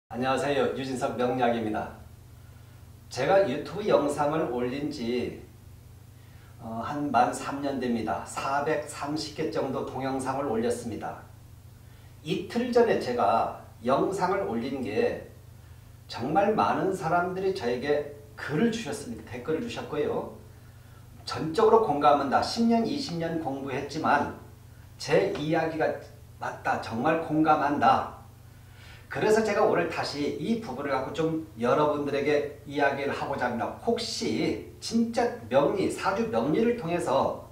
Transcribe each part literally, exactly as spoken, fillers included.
안녕하세요. 유진석 명약입니다. 제가 유튜브 영상을 올린 지 어, 한 만 삼 년 됩니다. 사백삼십 개 정도 동영상을 올렸습니다. 이틀 전에 제가 영상을 올린 게 정말 많은 사람들이 저에게 글을 주셨습니다. 댓글을 주셨고요. 전적으로 공감한다. 십 년, 이십 년 공부했지만 제 이야기가 맞다. 정말 공감한다. 그래서 제가 오늘 다시 이 부분을 갖고 좀 여러분들에게 이야기를 하고자 합니다. 혹시 진짜 명리, 사주 명리를 통해서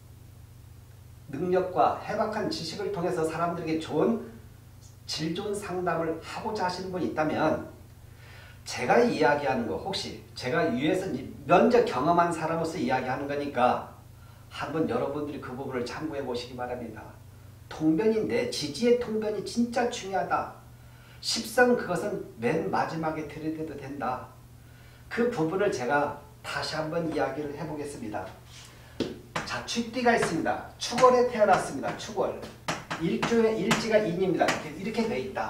능력과 해박한 지식을 통해서 사람들에게 좋은 질 좋은 상담을 하고자 하시는 분이 있다면 제가 이야기하는 거 혹시 제가 위에서 먼저 경험한 사람으로서 이야기하는 거니까 한번 여러분들이 그 부분을 참고해 보시기 바랍니다. 통변인데 지지의 통변이 진짜 중요하다. 십성 그것은 맨 마지막에 들이대도 된다. 그 부분을 제가 다시 한번 이야기를 해보겠습니다. 자, 축띠가 있습니다. 축월에 태어났습니다. 축월. 일조의 일지가 인입니다. 이렇게, 이렇게 돼 있다.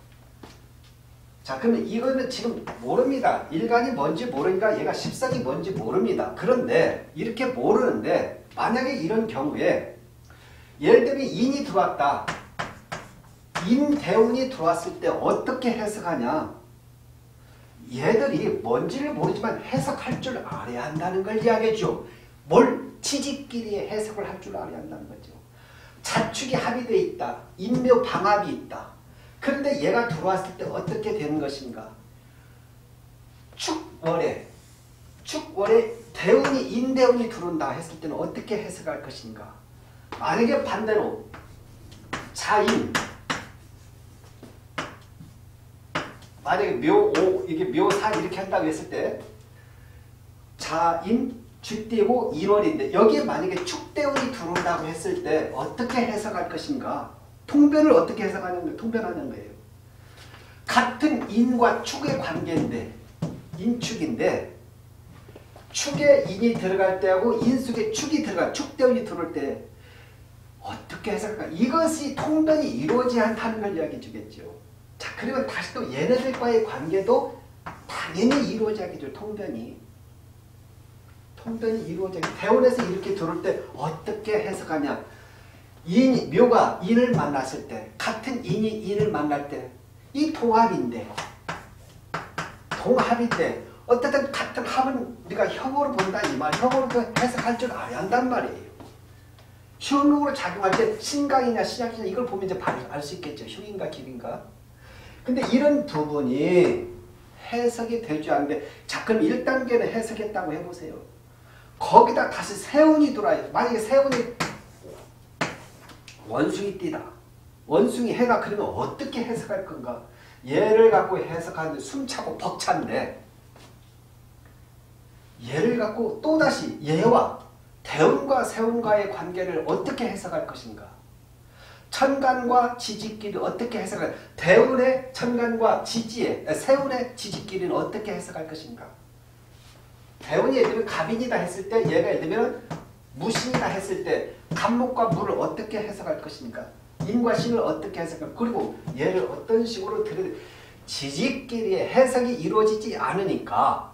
자, 그러면 이거는 지금 모릅니다. 일간이 뭔지 모르니까 얘가 십성이 뭔지 모릅니다. 그런데 이렇게 모르는데 만약에 이런 경우에 예를 들면 인이 들어왔다. 인대운이 들어왔을 때 어떻게 해석하냐. 얘들이 뭔지를 모르지만 해석할 줄 알아야 한다는 걸 이야기해줘. 뭘 지지끼리 해석을 할 줄 알아야 한다는 거죠. 자축이 합의되어 있다. 인묘 방합이 있다. 그런데 얘가 들어왔을 때 어떻게 되는 것인가. 축월에 축월에 대운이 인대운이 들어온다 했을 때는 어떻게 해석할 것인가. 만약에 반대로 자인 만약에 묘오 이게 묘사 이렇게 한다고 했을 때 자인 쥐띠고 인월인데 여기에 만약에 축대운이 들어온다고 했을 때 어떻게 해석할 것인가. 통변을 어떻게 해석하냐면 통변하는 거예요. 같은 인과 축의 관계인데 인축인데 축에 인이 들어갈 때하고 인숙에 축이 들어갈 축대운이 들어올 때 어떻게 해석할까. 이것이 통변이 이루어져야 한다는 걸 이야기해 주겠죠. 자, 그러면 다시 또 얘네들과의 관계도 당연히 이루어져야겠죠. 통변이. 통변이 이루어져야겠죠. 대원에서 이렇게 들어올 때 어떻게 해석하냐. 인, 묘가 인을 만났을 때, 같은 인이 인을 만날 때, 이 동합인데, 동합인데, 어쨌든 같은 합은 우리가 형으로 본다 이 말, 형으로 해석할 줄 알아야 한단 말이에요. 흉으로 작용할 때 신강이냐 신약이냐 이걸 보면 이제 알 수 있겠죠. 흉인가 길인가. 근데 이런 부분이 해석이 되지 않는데, 자, 그럼 일 단계는 해석했다고 해보세요. 거기다 다시 세운이 들어와요. 만약에 세운이 원숭이 띠다. 원숭이 해가 그러면 어떻게 해석할 건가? 얘를 갖고 해석하는데 숨차고 벅찬데, 얘를 갖고 또다시 얘와 대운과 세운과의 관계를 어떻게 해석할 것인가? 천간과 지지끼리 어떻게 해석할, 대운의 천간과 지지의, 세운의 지지끼리는 어떻게 해석할 것인가? 대운이 예를 들면 갑인이다 했을 때, 얘가 예를 들면 무신이다 했을 때, 갑목과 물을 어떻게 해석할 것인가? 인과 신을 어떻게 해석할, 그리고 얘를 어떤 식으로 들여, 지지끼리의 해석이 이루어지지 않으니까,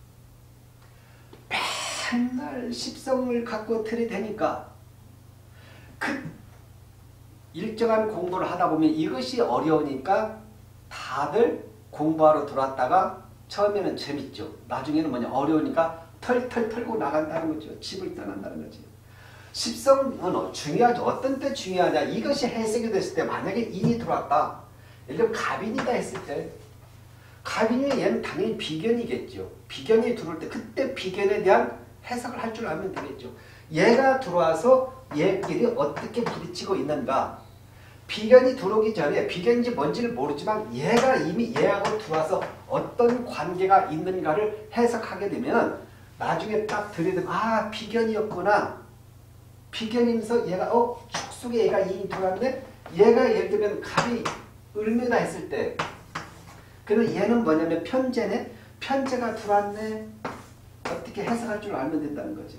맨날 십성을 갖고 들이대니까, 그, 일정한 공부를 하다 보면 이것이 어려우니까 다들 공부하러 들어왔다가 처음에는 재밌죠. 나중에는 뭐냐 어려우니까 털털 털고 나간다는 거죠. 집을 떠난다는 거죠. 십성은 중요하죠. 어떤 때 중요하냐. 이것이 해석이 됐을 때 만약에 인이 들어왔다. 예를 들면 갑인이다 했을 때 갑인이 얘는 당연히 비견이겠죠. 비견이 들어올 때 그때 비견에 대한 해석을 할 줄 알면 되겠죠. 얘가 들어와서 얘끼리 어떻게 부딪히고 있는가. 비견이 들어오기 전에 비견인지 뭔지를 모르지만 얘가 이미 얘하고 들어와서 어떤 관계가 있는가를 해석하게 되면 나중에 딱 들이대면 아 비견이었구나. 비견이면서 얘가 어 축속에 얘가 인이 들어왔는데 얘가 예를 들면 갑이 을묘다 했을 때 그러면 얘는 뭐냐면 편제네. 편제가 들어왔네. 어떻게 해석할 줄 알면 된다는 거죠.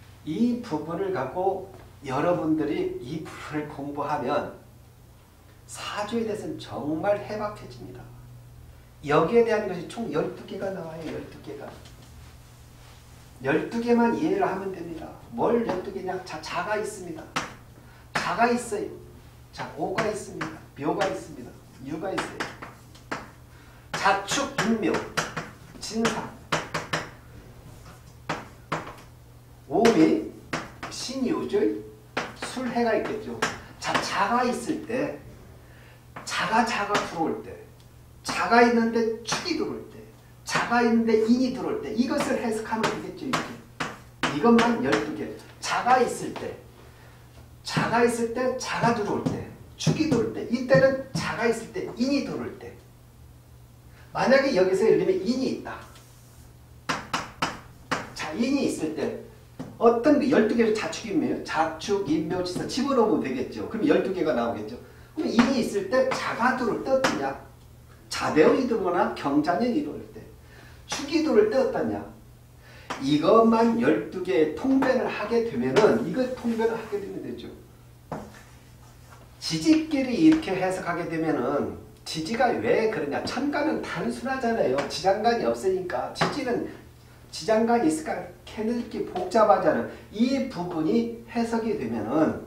이 부분을 갖고 여러분들이 이 부분을 공부하면 사주에 대해서는 정말 해박해집니다. 여기에 대한 것이 총 열두 개가 나와요. 열두 개가. 열두 개만 이해를 하면 됩니다. 뭘 열두 개냐? 자, 자가 있습니다. 자가 있어요. 자, 오가 있습니다. 묘가 있습니다. 유가 있어요. 자축, 인묘, 진상, 오미, 신유줄, 술해가 있겠죠. 자, 자가 있을 때, 자가 자가 들어올 때, 자가 있는데 축이 들어올 때, 자가 있는데 인이 들어올 때, 이것을 해석하면 되겠죠. 이렇게. 이것만 열두 개. 자가 있을 때, 자가 있을 때, 자가 들어올 때, 축이 들어올 때, 이때는 자가 있을 때, 인이 들어올 때. 만약에 여기서 예를 들면 인이 있다. 자, 인이 있을 때 어떤 열두 개를 자축이면 자축, 인묘, 지사 집어넣으면 되겠죠. 그럼 열두 개가 나오겠죠. 그럼 인이 있을 때 자가 들어올 때 어떠냐? 자대운이 들어오거나 경자년이 들어올 때, 축이 들어올 때 어떠냐? 이것만 열두 개의 통변을 하게 되면은 이거 통변을 하게 되면 되죠. 지지끼리 이렇게 해석하게 되면은 지지가 왜 그러냐? 천간은 단순하잖아요. 지장간이 없으니까. 지지는 지장간이 있으니까 캐느끼 복잡하잖아요. 이 부분이 해석이 되면은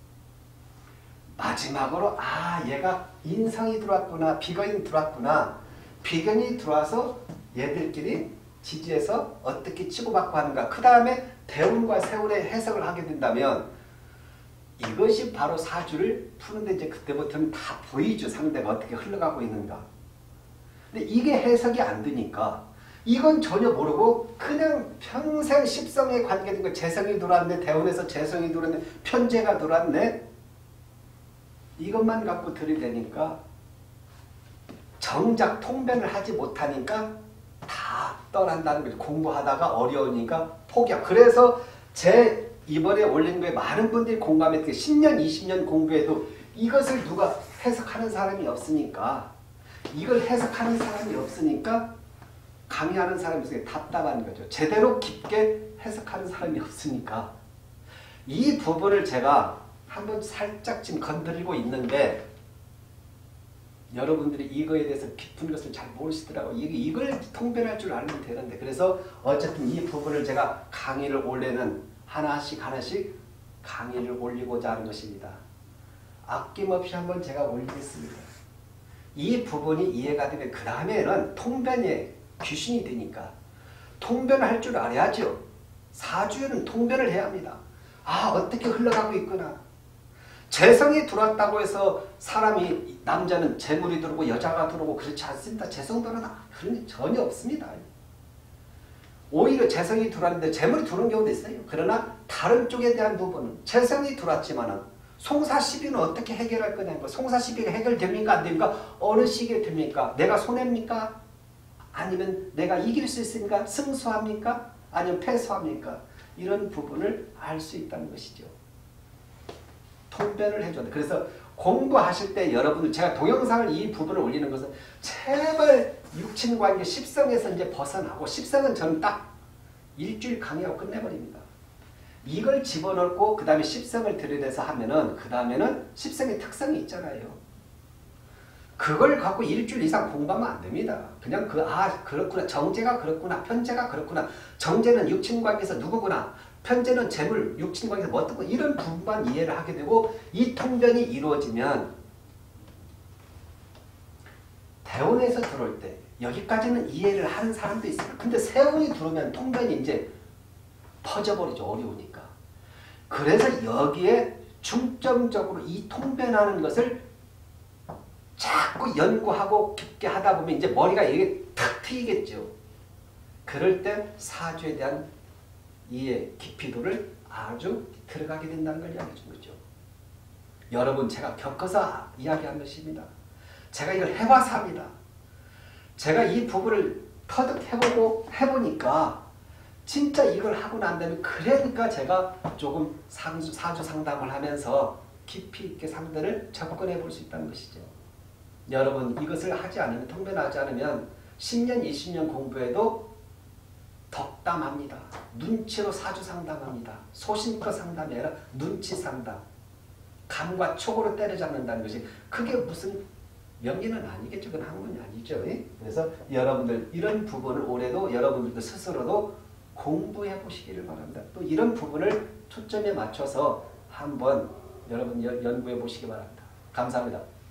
마지막으로 아 얘가 인성이 들어왔구나. 비견이 들어왔구나. 비견이 들어와서 얘들끼리 지지에서 어떻게 치고받고 하는가. 그 다음에 대운과 세운의 해석을 하게 된다면 이것이 바로 사주를 푸는데 이제 그때부터는 다 보이죠. 상대가 어떻게 흘러가고 있는가. 근데 이게 해석이 안 되니까 이건 전혀 모르고 그냥 평생 십성에 관계된 거 재성이 들어왔네. 대운에서 재성이 들어왔네. 편재가 들어왔네. 이것만 갖고 들이대니까 정작 통변을 하지 못하니까 다 떠난다는 거죠. 공부하다가 어려우니까 포기하고. 그래서 제 이번에 올린 거에 많은 분들이 공감했던 게 십 년, 이십 년 공부해도 이것을 누가 해석하는 사람이 없으니까 이걸 해석하는 사람이 없으니까 강의하는 사람이 없으니까 답답한 거죠. 제대로 깊게 해석하는 사람이 없으니까 이 부분을 제가 한번 살짝 지금 건드리고 있는데 여러분들이 이거에 대해서 깊은 것을 잘 모르시더라고요. 이걸 통변할 줄 알면 되는데 그래서 어쨌든 이 부분을 제가 강의를 올리는 하나씩 하나씩 강의를 올리고자 하는 것입니다. 아낌없이 한번 제가 올리겠습니다. 이 부분이 이해가 되면 그 다음에는 통변에 귀신이 되니까 통변을 할 줄 알아야죠. 사주에는 통변을 해야 합니다. 아 어떻게 흘러가고 있구나. 재성이 들어왔다고 해서 사람이 남자는 재물이 들어오고 여자가 들어오고 그렇지 않습니다. 재성 들어오나 그런 게 전혀 없습니다. 오히려 재성이 들어왔는데 재물이 들어온 경우도 있어요. 그러나 다른 쪽에 대한 부분은 재성이 들어왔지만은 송사시비는 어떻게 해결할 거냐고. 송사시비가 해결됩니까? 안 됩니까? 어느 시기에 됩니까? 내가 손해입니까? 아니면 내가 이길 수 있습니까? 승수합니까? 아니면 패소합니까? 이런 부분을 알 수 있다는 것이죠. 통변을 해줘야 돼. 그래서 공부하실 때 여러분들 제가 동영상을 이 부분을 올리는 것은 제발 육친관계 십성에서 이제 벗어나고 십성은 저는 딱 일주일 강의하고 끝내버립니다. 이걸 집어넣고 그 다음에 십성을 들여대서 하면은 그 다음에는 십성의 특성이 있잖아요. 그걸 갖고 일주일 이상 공부하면 안 됩니다. 그냥 그 아 그렇구나 정제가 그렇구나 편제가 그렇구나 정제는 육친관계에서 누구구나 편제는 재물 육친관계에서 뭐 어떻고 이런 부분만 이해를 하게 되고 이 통변이 이루어지면 대운에서 들어올 때 여기까지는 이해를 하는 사람도 있어요. 근데 세운이 들어오면 통변이 이제 퍼져버리죠. 어려우니까. 그래서 여기에 중점적으로 이 통변하는 것을 자꾸 연구하고 깊게 하다 보면 이제 머리가 이게 탁 트이겠죠. 그럴 때 사주에 대한 이해 깊이도를 아주 들어가게 된다는 걸 이야기해 준 거죠. 여러분 제가 겪어서 이야기한 것입니다. 제가 이걸 해봐서 합니다. 제가 이 부분을 터득해보고 해보니까 진짜 이걸 하고 난 다음에 그러니까 제가 조금 사주, 사주 상담을 하면서 깊이 있게 상대를 접근해 볼 수 있다는 것이죠. 여러분 이것을 하지 않으면 통변하지 않으면 십 년, 이십 년 공부해도 덕담합니다. 눈치로 사주 상담합니다. 소신껏 상담이 아니라 눈치 상담. 감과 촉으로 때려잡는다는 것이 그게 무슨 명리는 아니겠죠. 그건 학문이 아니죠. 그래서 여러분들 이런 부분을 올해도 여러분들도 스스로도 공부해 보시기를 바랍니다. 또 이런 부분을 초점에 맞춰서 한번 여러분 연구해 보시기 바랍니다. 감사합니다.